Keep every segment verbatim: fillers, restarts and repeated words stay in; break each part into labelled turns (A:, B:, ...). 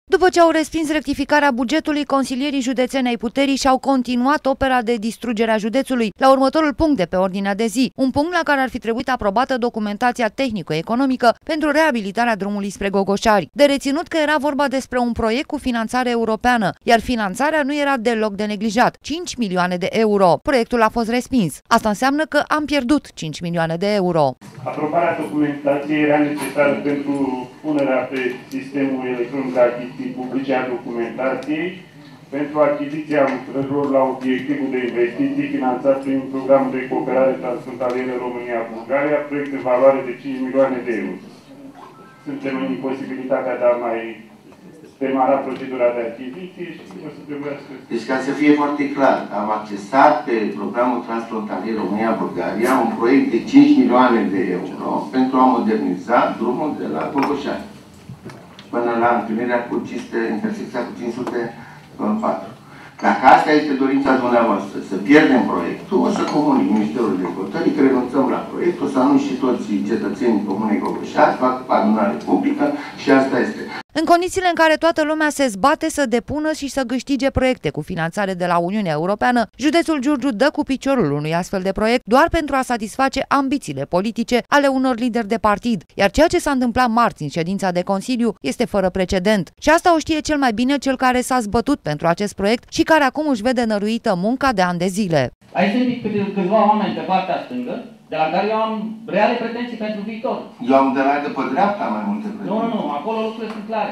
A: După ce au respins rectificarea bugetului, consilierii județeni ai puterii și-au continuat opera de distrugere a județului la următorul punct de pe ordinea de zi, un punct la care ar fi trebuit aprobată documentația tehnico-economică pentru reabilitarea drumului spre Gogoșari. De reținut că era vorba despre un proiect cu finanțare europeană, iar finanțarea nu era deloc de neglijat, cinci milioane de euro. Proiectul a fost respins. Asta înseamnă că am pierdut cinci milioane de euro.
B: Aprobarea documentației era necesară pentru punerea pe sistemul electronic de achiziții publice a documentației pentru achiziția lucrărilor la obiectivul de investiții finanțat prin programul de cooperare transfrontalieră România-Bulgaria, proiect în valoare de cinci milioane de euro. Suntem în imposibilitatea de a mai demara procedura de achiziții și o să trebuiască...
C: Deci, ca să fie foarte clar, am accesat pe programul transfrontalier România-Bulgaria un proiect de cinci milioane de euro pentru a moderniza drumul de la Gogoșani până la întâlnirea cu intersecția cu cinci sute patru. Dacă asta este dorința dumneavoastră, să pierdem proiectul, o să comunic Ministerul Dezvoltării că renunțăm la proiect, o să anunț și toți cetățenii Comunei Gogoșani, fac adunare publică și asta este.
A: În condițiile în care toată lumea se zbate să depună și să câștige proiecte cu finanțare de la Uniunea Europeană, județul Giurgiu dă cu piciorul unui astfel de proiect doar pentru a satisface ambițiile politice ale unor lideri de partid, iar ceea ce s-a întâmplat marți în ședința de Consiliu este fără precedent. Și asta o știe cel mai bine cel care s-a zbătut pentru acest proiect și care acum își vede năruită munca de ani de zile.
D: Aici sunt câțiva oameni pe partea stângă, de la care eu am reale pretenții pentru viitor.
C: Eu am de la de pe dreapta mai multe pretenții.
D: Nu, nu, nu, acolo lucrurile sunt clare.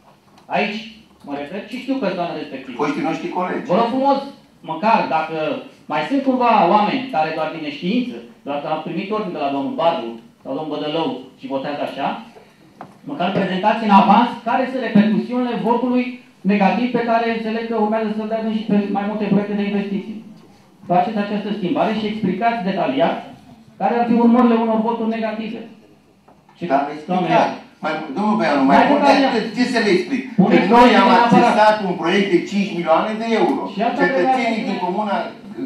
D: Aici mă refer și știu persoana respectivă.
C: Foștii noștri colegi.
D: Vă rog frumos, măcar dacă mai sunt cumva oameni care doar din neștiință, doar că am primit ordine de la domnul Barbu sau domnul Bădălău și votează așa, măcar prezentați în avans care sunt repercusiunile votului negativ pe care înțeleg că urmează să-l dea și pe mai multe proiecte de investiții. Faceți această schimbare și explicați detaliat care ar fi urmările unor voturi negative.
C: Și da, explicat. Mai, domnul Băianu, mai mult de ce să le explic? Că noi am accesat un proiect de cinci milioane de euro. Cetățenii din comuna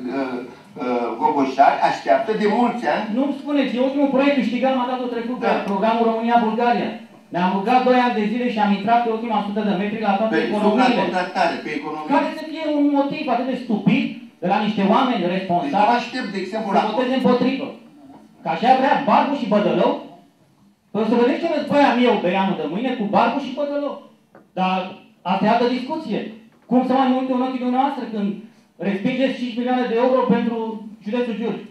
C: Gogoșari așteaptă de mulți ani.
D: Nu-mi spuneți, e ultimul proiect câștigat mandatul trecut pe programul România-Bulgaria. Ne-am rugat doi ani de zile și am intrat pe ultima sută de metri la toate economiile.
C: Pe economie.
D: Care să fie un motiv atât de stupid de la niște oameni responsabili
C: deci, aștept, de exemplu,
D: să voteze împotrivă. Că așa vrea Barbu și Bădălău. Păi o să vedeți ce război am eu pe anul de mâine cu Barbu și Bădălău. Dar asta e altă discuție. Cum să mai multe în ochii dumneavoastră când respingeți cinci milioane de euro pentru județul Giurgiu?